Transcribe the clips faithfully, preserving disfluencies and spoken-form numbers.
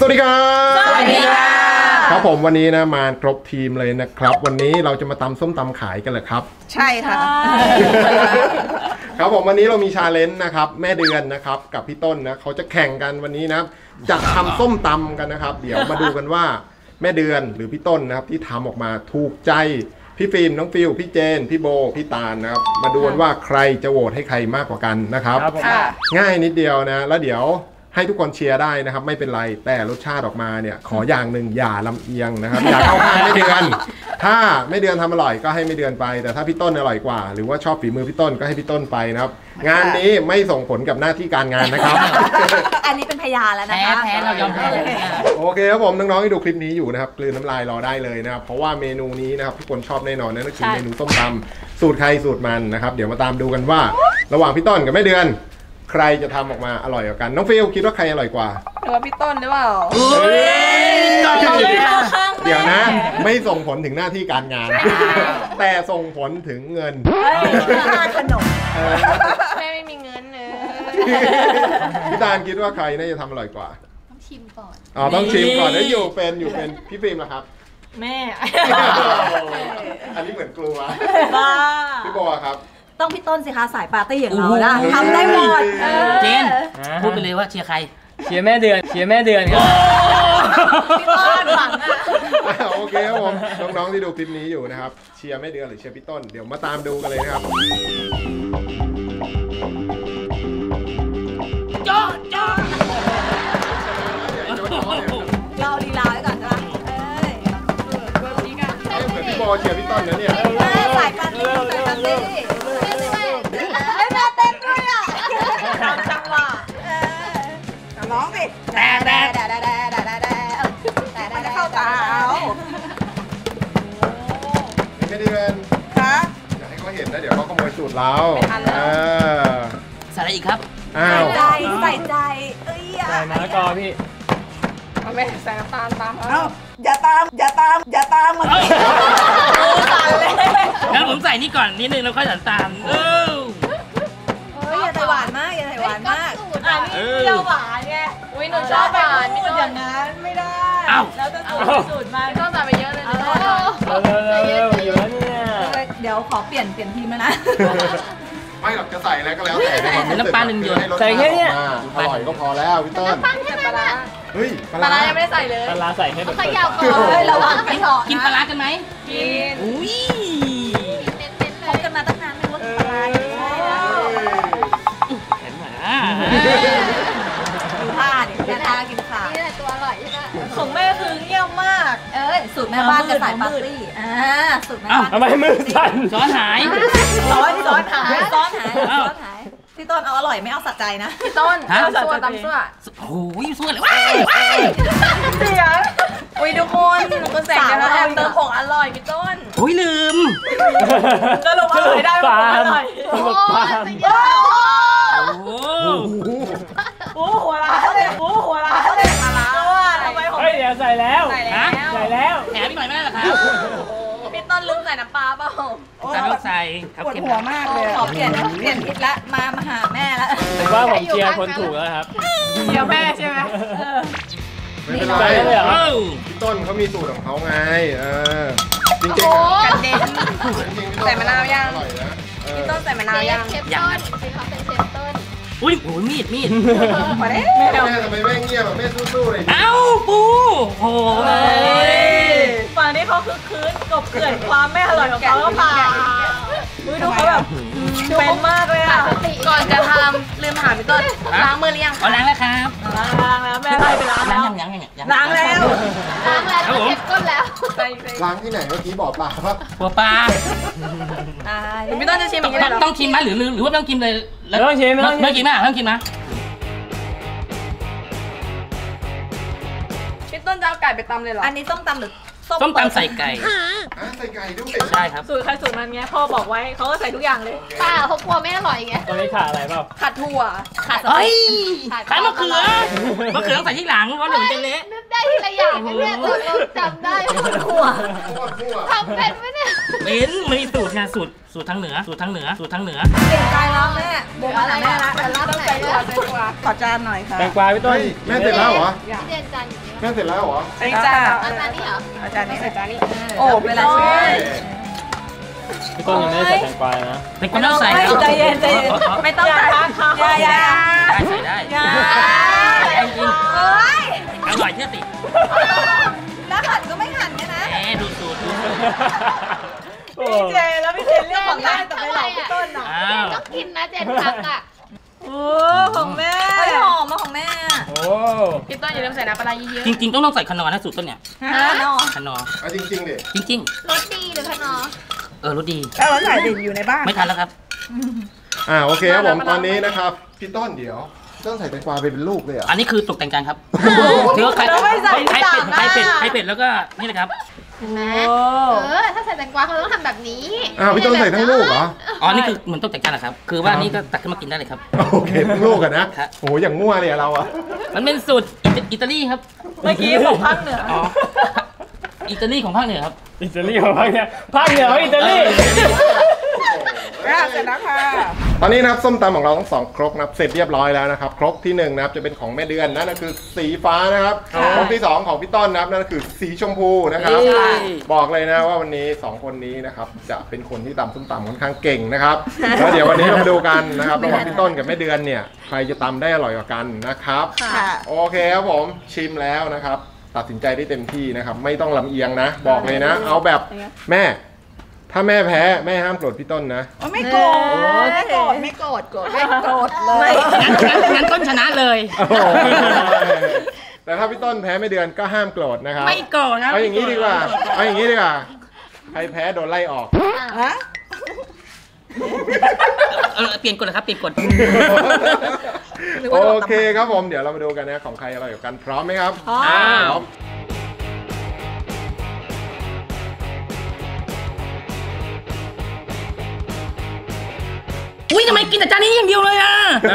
สวัสดีครับสวัสดีค่ะครับผมวันนี้นะมาครบทีมเลยนะครับวันนี้เราจะมาตำส้มตำขายกันเหรอครับใช่ค่ะครับผมวันนี้เรามีชาเลนจ์นะครับแม่เดือนนะครับกับพี่ต้นนะเขาจะแข่งกันวันนี้นะจะทำส้มตำกันนะครับเดี๋ยวมาดูกันว่าแม่เดือนหรือพี่ต้นนะครับที่ทำออกมาถูกใจพี่ฟิล์มน้องฟิลพี่เจนพี่โบพี่ตาลนะครับมาดูกันว่าใครจะโหวตให้ใครมากกว่ากันนะครับง่ายนิดเดียวนะแล้วเดี๋ยวให้ทุกคนเชียร์ได้นะครับไม่เป็นไรแต่รสชาติออกมาเนี่ยขออย่างหนึ่งอย่าลำเอียงนะครับอย่าเข้าข้างไม่เดือนถ้าไม่เดือนทำอร่อยก็ให้ไม่เดือนไปแต่ถ้าพี่ต้นอร่อยกว่าหรือว่าชอบฝีมือพี่ต้นก็ให้พี่ต้นไปนะครับงานนี้ไม่ส่งผลกับหน้าที่การงานนะครับอันนี้เป็นพยานแล้วนะคะแพ้เรายอมแพ้เลยโอเคครับผมน้องๆที่ดูคลิปนี้อยู่นะครับกลืนน้ำลายรอได้เลยนะครับเพราะว่าเมนูนี้นะครับทุกคนชอบแน่นอนนั่นก็คือเมนูส้มตำสูตรใครสูตรมันนะครับเดี๋ยวมาตามดูกันว่าระหว่างพี่ต้นกับแม่เดือนใครจะทำออกมาอร่อยกว่ากันน้องฟิลคิดว่าใครอร่อยกว่าหรือว่าพี่ต้นหรือเปล่าเดี๋ยวนะไม่ส่งผลถึงหน้าที่การงานแต่ส่งผลถึงเงินค่าขนมแม่ไม่มีเงินเลยพี่ตาลคิดว่าใครน่าจะทำอร่อยกว่าต้องชิมก่อนอ๋อต้องชิมก่อนแล้วอยู่เป็นอยู่เป็นพี่ฟิล์มล่ะครับแม่อันนี้เหมือนกลัวพี่โบครับต้องพี่ต้นสิคะสายปาร์ตี้อย่างเรานะทำได้หมดเจนพูดไปเลยว่าเชียร์ใครเชียร์แม่เดือนเชียร์แม่เดือนครับพี่ต้นหวังอ่ะโอเคครับผมน้องๆที่ดูคลิปนี้อยู่นะครับเชียร์แม่เดือนหรือเชียร์พี่ต้นเดี๋ยวมาตามดูกันเลยนะครับจ้าจ้าเราลีลาไว้ก่อนนะเอ้ยเหมือนพี่โบเชียร์พี่ต้นนะเนี่ยสายปาร์ตี้สายปาร์ตี้แม่เต้นด้วยอ่ะทำจังหวะร้องสิแต่แต่แต่แต่แต่แต่แต่แต่แต่เข้าตาเอาไม่เดือนคะอยากให้เขาเห็นนะเดี๋ยวเขาขโมยสูตรเราใส่อะไรอีกครับใส่ใจใส่ใจเอ้ยใส่มะละกอพี่เอาไม่ใส่น้ำตาลตามเขาอย่าตามอย่าตามอย่าตามมันงั้นผมใส่นี่ก่อนนิดนึงแล้วค่อยใส่น้ำตาลเอออย่าใส่หวานมากอย่าใส่หวานมากอันนี้เปรี้ยวหวานไงอุ้ยหนูชอบหวานไม่ต้องอย่างนั้นไม่ได้แล้วจะสูตรมาต้องใส่ไปเยอะเลยนะเร็วๆเยอะเนี่ยเดี๋ยวขอเปลี่ยนเปลี่ยนทีมแล้วนะไม่หรอกจะใส่อะไรก็แล้วแต่น้ำปลาหนึ่งหยดใส่แค่นี้อร่อยก็พอแล้วพี่ต้นปลาร้าเฮ้ยปลาร้ายังไม่ได้ใส่เลยปลาร้าใส่ให้ดูขยับก่อนระวังกินกินปลาร้ากันไหมกินอุ้ยคบกันมาตั้งนานไม่รู้ว่าปลาร้าใช่แล้วเห็นไหมดูท่าดิแค่ท่ากินขานี่แหละตัวอร่อยใช่ไหมของแม่คือเงียบมากเอ้ยสูตรแม่บ้านกับสายปาร์ตี้อ่าสูตรแม่บ้านทำไมมือสั่นซ้อนหายซ้อนซ้อนหายซ้อนหายซ้อนหายพี่ต้นเอาอร่อยไม่เอาสะใจนะพี่ต้นเอาซัวตำซัวโอ้ยซัวเลยว้ายเสียงอุ้ยทุกคนคุณแสงจะแอมเติมผงอร่อยพี่ต้นอุ้ยลืมจะลงอร่อยได้ผงอร่อยโอ้โหโอ้หัวล้าเลยโอ้หัวล้าเลยมาล้าว่าทำไมผมเฮ้ยเดี๋ยวใส่แล้วใส่แล้วแหมพี่หน่อยไม่ได้หรอครับพี่ต้นลืมใส่น้ำปลาเปล่าใส่ไม่ใส่ปวดหัวมากเลยขอเปลี่ยนเปลี่ยนทิศละมามาหาแม่ละผมว่าผมเชียร์คนถูกแล้วครับเชียร์แม่ใช่ไหมไม่เป็นไรพี่ต้นเขามีสูตรของเขาไงเออจริงๆกันเด่นใส่มะนาวยังพี่ต้นใส่มะนาวยังเชฟต้นเขาเป็นเชฟต้นอุ้ยโอ้ยมีดมีดมาเด้แม่ทำไมแม่เงียบแบบแม่สู้ๆเลยเอ้าปูโอ้ยฝั่งนี้เขาคือคืนกบเกลื่อนความไม่อร่อยของเขาเปล่าอุ้ยดูเขาแบบเป็นมากเลยอ่ะก่อนจะทำลืมถามพี่ต้นล้างมือหรือยังล้างแล้วครับล้างแล้วแม่ไล่ไปล้างล้างยังยังยังล้างแล้วล้างแล้วเก็บก้นแล้วล้างที่ไหนเมื่อกี้บอกปลาปะบัวปลาพี่ต้นจะชิมอีกไหมต้องชิมไหมหรือหรือว่าต้องกินเลยไม่ต้องชิมไม่ต้องไม่กินไหมไม่ต้องกินไหมพี่ต้นจะเอาไก่ไปตำเลยเหรออันนี้ต้มตำหรือส้มตำใส่ไก่ใส่ไก่ด้วยใช่ครับสูตรใครสูตรมันไงพ่อบอกไว้เขาก็ใส่ทุกอย่างเลยป้าเขากลัวไม่อร่อยไงตอนนี้ขาดอะไรเปล่าขาดถั่วขาดเฮ้ยขาดมะเขือมะเขือต้องใส่ที่หลังเพราะเดี๋ยวมันจะเละนึกได้ทีละอย่างเนี่ยตัวเราจำได้ถั่วทำเป็นไหมเนี่ยเป็นมีสูตรงานสูตรสูตรทางเหนือสูตรทางเหนือสูตรทางเหนือเก่งใจแล้วแม่โบมาแม่ละต้องใส่ถั่วใส่ถั่วขอจานหน่อยค่ะแตงกวาพี่ต้นแม่เสร็จแล้วเหรอเรียนจานอยู่นี่แม่เสร็จแล้วเหรออันนี้จ้าอาจารย์นี่เหรออาจารย์นี่อาจารย์นี่โอ้เป็นไรพี่ต้นยังไม่ได้ใส่แตงกวานะเป็นคนต้องใส่ใจเย็นใจเย็นไม่ต้องใส่ยายาใส่ได้ยาใส่ได้จริงเอ้ยอร่อยเชื่อสิแล้วหั่นก็ไม่หั่นเนี่ยนะแหมดูสูตรดูพี่เจแล้วพี่เจเลือกของได้แต่ไปหลอกพี่ต้นอ่ะอ้าวต้องกินนะเจนพักอ่ะโอ้ของแม่หอมมาของแม่โอ้พี่ต้นอย่าลืมใส่น้ำปลาเยอะจริงๆต้องต้องใส่ขนอนะสูตรต้นเนี่ยฮะนอขนอเอาจริงๆดิจริงๆรสดีหรือขนอๆ เออรสดีแล้วเราใส่ดินอยู่ในบ้านไม่ทันแล้วครับอ่าโอเคครับผมตอนนี้นะครับพี่ต้นเดี๋ยวต้องใส่แตงกวาไปเป็นลูกเลยอ่ะอันนี้คือตกแต่งกันครับถือว่าไข่ไข่เป็ดไข่เป็ดไข่เป็ดแล้วก็นี่นะครับเห็นไหมเออ ถ้าใส่แตงกวาเขาต้องทำแบบนี้อ้าวพี่ต้นใส่ทั้งลูกเหรออ๋อนี่คือเหมือนตกแต่งกันนะครับคือว่านี่ก็ตักขึ้นมากินได้เลยครับโอเคทั้งลูกกันนะครับ โอ้โหอย่างมั่วเลยอะเราอะมันเป็นสูตรอิตาลีครับเมื่อกี้ของภาคเหนืออ๋ออิตาลีของภาคเหนือครับอิตาลีของภาคเหนือภาคเหนือของอิตาลีเสร็จแล้วค่ะตอนนี้นะครับส้มตำของเราทั้งสองครกนะครับเสร็จเรียบร้อยแล้วนะครับครกที่หนึ่งนะครับจะเป็นของแม่เดือนนั่นก็คือสีฟ้านะครับครกที่สองของพี่ต้นนะครับนั่นก็คือสีชมพูนะครับบอกเลยนะว่าวันนี้สองคนนี้นะครับจะเป็นคนที่ตำส้มตำค่อนข้างเก่งนะครับแล้วเดี๋ยววันนี้เรามาดูกันนะครับระหว่างพี่ต้นกับแม่เดือนเนี่ยใครจะตำได้อร่อยกว่ากันนะครับค่ะโอเคครับผมชิมแล้วนะครับตัดสินใจได้เต็มที่นะครับไม่ต้องลำเอียงนะ บอกเลยนะ เอาแบบแม่ถ้าแม่แพ้แม่ห้ามโกรธพี่ต้นนะไม่โกรธไม่โกรธไม่โกรธโกรธไม่โกรธเลยงั้นงั้นงั้นต้นชนะเลยแต่ถ้าพี่ต้นแพ้ไม่เดือนก็ห้ามโกรธนะครับไม่โกรธครับเอาอย่างนี้ดีกว่าเอาอย่างนี้ดีกว่าใครแพ้โดนไล่ออกฮะเออเปลี่ยนกฎเหรอครับเปลี่ยนกฎโอเคครับผมเดี๋ยวเรามาดูกันนะของใครอร่อยกว่ากันพร้อมไหมครับพร้อมพร้อมอุ้ยทำไมกินแต่จานนี้อย่างเดียวเลยอ่ะ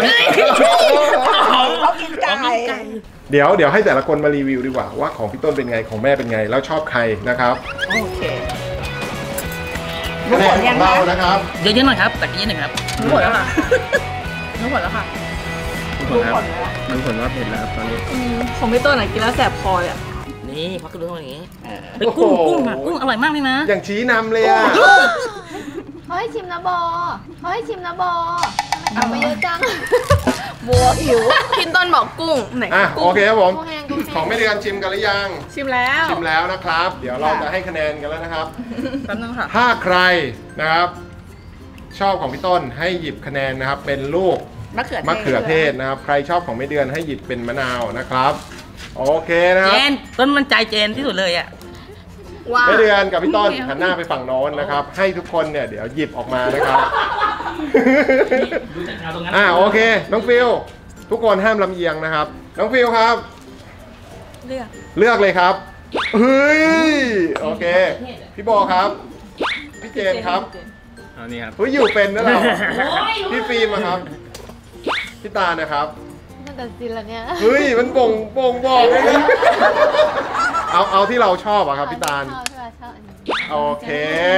เขากินไก่เดี๋ยวเดี๋ยวให้แต่ละคนมารีวิวดีกว่าว่าของพี่ต้นเป็นไงของแม่เป็นไงแล้วชอบใครนะครับโอเคคะแนนของเรานะครับเยอะๆหน่อยครับตักเยอะหน่อยครับรู้ผลแล้วค่ะรู้ผลแล้วค่ะรู้ผลครับรู้ผลว่าเผ็ดแล้วครับตอนนี้ของพี่ต้นอ่ะกินแล้วแสบคออ่ะนี่พักก็รู้อย่างนี้เฮ้ยกุ้งกุ้งอ่ะกุ้งอร่อยมากเลยนะอย่างชี้นำเลยอ่ะเขาให้ชิมนะบอเขาให้ชิมนะบอทำไมเอาไปเยอะจังบัวหิวพี่ต้นบอกกุ้งไหนอ่ะโอเคครับผมกุ้งแห้งกุ้งแห้งของแม่เดือนชิมกันหรือยังชิมแล้วชิมแล้วนะครับ เดี๋ยวเราจะให้คะแนนกันแล้วนะครับแป๊บนึงค่ะถ้าใครนะครับ ชอบของพี่ต้นให้หยิบคะแนนนะครับ เป็นลูกมะเขือเทศมะเขือเทศนะครับ ใครชอบของแม่เดือนให้หยิบเป็นมะนาวนะครับ โอเคนะคเจรับนต้นมันใจเจนที่สุดเลยอ่ะว้าแม่เดือนกับพี่ต้นหันหน้าไปฝั่งโน้นนะครับ ให้ทุกคนเนี่ยเดี๋ยวหยิบออกมานะครับ อ่าโอเค น้องฟิลทุกคนห้ามลำเอียงนะครับ น้องฟิลครับเลือกเลือกเลยครับเฮ้ยโอเค พี่โบครับ พี่เจนครับเอานี่ครับเฮ้ยอยู่เป็นนะเราพี่ฟิล์มอะครับ พี่ตานะครับมันตัดสินแล้วเนี่ยเฮ้ยมันบ่งบ่งบอกเลยนะเอาเอาที่เราชอบอะครับพี่ตาลชอบชอบชอบอันนี้โอเค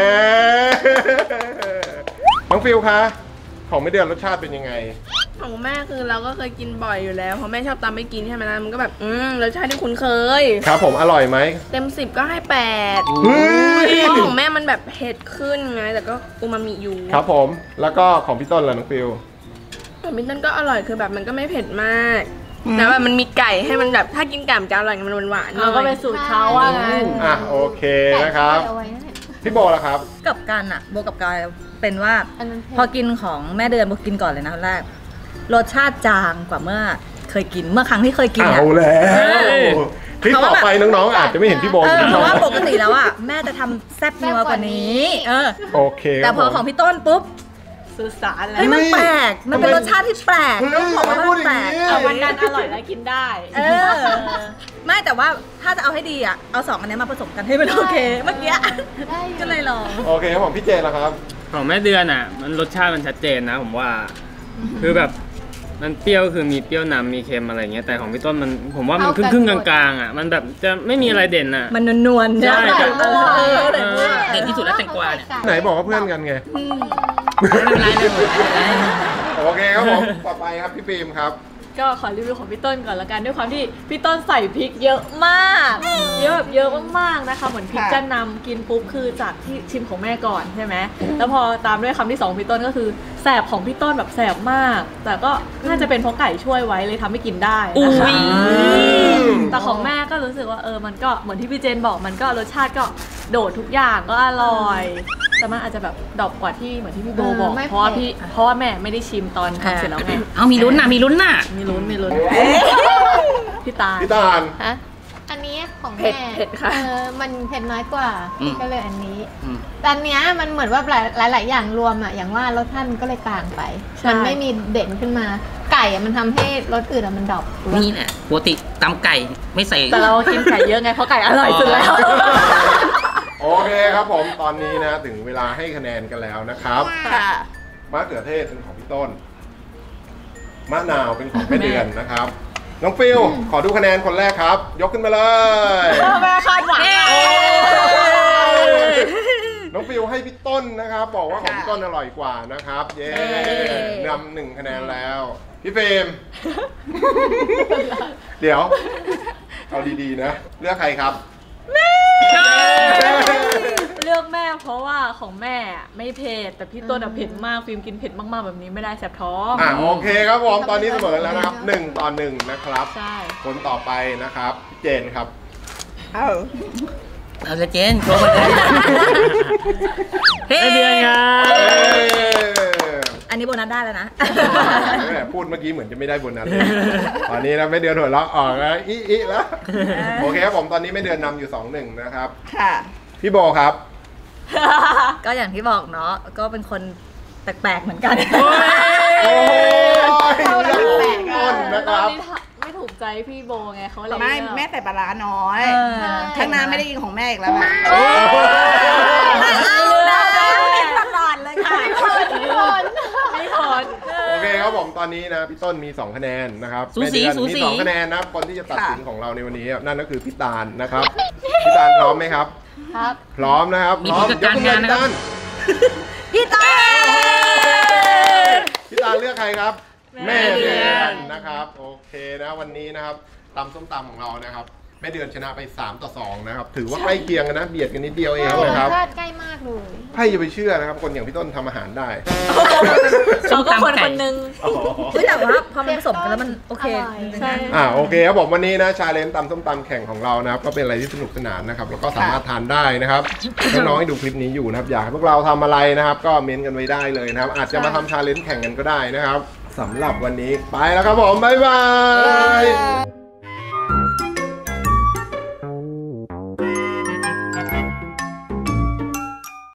น้องฟิลคะของไม่เดือนรสชาติเป็นยังไงของแม่คือเราก็เคยกินบ่อยอยู่แล้วเพราะแม่ชอบตำไม่กินใช่ไหมนะมันก็แบบอืมรสชาติที่คุ้นเคยครับผมอร่อยไหมเต็มสิบก็ให้แปดเฮ้ยเพราะของแม่มันแบบเผ็ดขึ้นไงแต่ก็อูมามิอยู่ครับผมแล้วก็ของพี่ต้นล่ะน้องฟิลแต่มินตันก็อร่อยคือแบบมันก็ไม่เผ็ดมากแต่แบบมันมีไก่ให้มันแบบถ้ากินไก่มันจะอร่อยมันหวานๆหน่เราอยก็เป็นสูตรเขาว่างั้นอ่ะโอเคนะครับเอาไว้นั่นแหละพี่โบล่ะครับกับกันอะโบกับกายเป็นว่าอันนั้นเผ็ดพอกินของแม่เดือนโบกินก่อนเลยนะแรกรสชาติจางกว่าเมื่อเคยกินเมื่อครั้งที่เคยกินเอาอะแล้วคลิปต่อไปน้องๆอาจจะไม่เห็นพี่โบเออยู่อที่เพราะว่าช่องปกติแล้วอะแม่จะทำแซ่บนัวกว่านี้ เออโอเคแต่พอของพี่ต้นปุ๊บสื่อสารแล้เฮ้ยว มันแปลกมันเป็นรสชาติที่แปลกเฮ้ต้องยบอกไม่ว่าพูดมันอแปย่าลงกนี้เอาวันนั้นอร่อยแล้วกินได้เออ ไม่แต่ว่าถ้าจะเอาให้ดีอะเอาสองอันเนี้ยมาผสมกันให้มันโอเคเมื่อกี้ได้อยู่ก็เลยลองโอเคครับผมพี่เจนล่ะครับของแม่เดือนอ่ะ มันรสชาติมันชัดเจนนะผมว่า คือแบบมันเปรี้ยวคือมีเปรี้ยวนำมีเค็มอะไรเงี้ยแต่ของพี่ต้นมันผมว่ามันครึ่งครึ่งๆกลางๆอ่ะมันแบบจะไม่มีอะไรเด่นอ่ะมันนวลๆใช่แต่แต่เออเออเด่นที่สุดแล้วแตงกวาเนี่ยไหนบอกว่าเพื่อนกันไงไม่เป็นไรไม่เป็นไรโอเคครับผมต่อไปครับพี่ฟิล์มครับก็ขอรีวิวของพี่ต้นก่อนละกันด้วยความที่พี่ต้นใส่พริกเยอะมากเยอะแบบเยอะมากๆนะคะเหมือนพริกจะนำกินปุ๊บคือจากที่ชิมของแม่ก่อนใช่ไหมแล้วพอตามด้วยคำที่สองพี่ต้นก็คือแสบของพี่ต้นแบบแสบมากแต่ก็น่าจะเป็นเพราะไก่ช่วยไว้เลยทำให้กินได้นะคะแต่ของแม่ก็รู้สึกว่าเออมันก็เหมือนที่พี่เจนบอกมันก็รสชาติก็โดดทุกอย่างก็อร่อยแต่มันอาจจะแบบดรอปกว่าที่เหมือนที่พี่โบบอกเพราะว่าพี่เพราะว่าแม่ไม่ได้ชิมตอนทำเสร็จแล้วไงเอามีลุ้นน่ะมีลุ้นน่ะมีลุ้นมีลุ้นพี่ตาลพี่ตาลฮะอันนี้ของเผ็ดแม่เผ็ดค่ะเออมันเผ็ดน้อยกว่าอืมก็เลยอันนี้อืมแต่อันเนี้ยมันเหมือนว่าหลายหลาย ๆ อย่างรวมอ่ะอย่างว่ารสชาติมันก็เลยกลางไป มันไม่มีเด่นขึ้นมาไก่อะมันทำให้รสอื่นอะมันดรอปนี่แหละปกติตำไก่ไม่ใส่แต่เรากินไก่เยอะไงเพราะไก่อร่อยสุดแล้วโอเคครับผมตอนนี้นะถึงเวลาให้คะแนนกันแล้วนะครับค่ะมะเขือเทศเป็นของพี่ต้นมะนาวเป็นของแม่เดือนนะครับน้องฟิลขอดูคะแนนคนแรกครับ ยกขึ้นมาเลยแม่คาดหวังน้องฟิวให้พี่ต้นนะครับ บอกว่าของพี่ต้นอร่อยกว่านะครับ เย้นำหนึ่งคะแนนแล้ว พี่เฟรม เดี๋ยว เอาดีๆนะ เลือกใครครับเลือกแม่เพราะว่าของแม่ไม่เผ็ดแต่พี่ต้นอะเผ็ดมากฟิล์มกินเผ็ดมากๆแบบนี้ไม่ได้แสบท้องอ่ะโอเคครับผมตอนนี้เสมอแล้วนะครับหนึ่งต่อหนึ่งนะครับใช่คนต่อไปนะครับเจนครับเอาเอาละเจนโชว์มาเลยเฮ้ไอเดือนครับเอ้ยอันนี้โบนัสได้แล้วนะแม่พูดเมื่อกี้เหมือนจะไม่ได้โบนัสเลยตอนนี้นะไม่เดือนหัวเราะออกแล้วอีอีแล้วโอเคครับผมตอนนี้ไม่เดือนนำอยู่สองหนึ่งนะครับค่ะพี่โบครับก็อย่างที่บอกเนาะก็เป็นคนแปลกๆเหมือนกันโอ้ยเรื่องของต้นนะครับไม่ถูกใจพี่โบไงเขาเลยไม่แม่ใส่ปลาร้าน้อยเออข้างหน้าไม่ได้กินของแม่อีกแล้วนะตลอดเลยค่ะไม่ผลไม่ผลโอเคครับผมตอนนี้นะพี่ต้นมีสองคะแนนนะครับสูสีแม่เดือนสูมีสีสองคะแนนนะครับคนที่จะตัดสินของเราในวันนี้นั่นก็คือพี่ตาลนะครับพี่ตาลพร้อมไหมครับครับพร้อมนะครับมีพร้อมผู้จัดการงานนะครับพี่ต้นพี่ตาลเลือกใครครับแม่แม่เดืเดือนอนนะครับโอเคนะวันนี้นะครับตำส้มตำของเรานะครับแม่เดือนชนะไปสามต่อสองนะครับถือว่าใกล้เคียงกันนะเบียดกันนิดเดียวเองนะครับรสชาติใกล้มากเลยใครจะไปเชื่อนะครับคนอย่างพี่ต้นทำอาหารได้เราก็คนคนหนึ่งคือแต่ว่าพอมันผสมกันแล้วมันโอเคใช่อ่าโอเคครับผมวันนี้นะชาเลนจ์ตำส้มตำแข่งของเรานะครับก็เป็นอะไรที่สนุกสนานนะครับแล้วก็สามารถทานได้นะครับน้องๆที่ดูคลิปนี้อยู่นะครับอยากให้พวกเราทำอะไรนะครับ ก็เม้นต์กันไว้ได้เลยนะครับ อาจจะมาทำชาเลนจ์แข่งกันก็ได้นะครับสำหรับวันนี้ไปแล้วครับผมบ๊ายบาย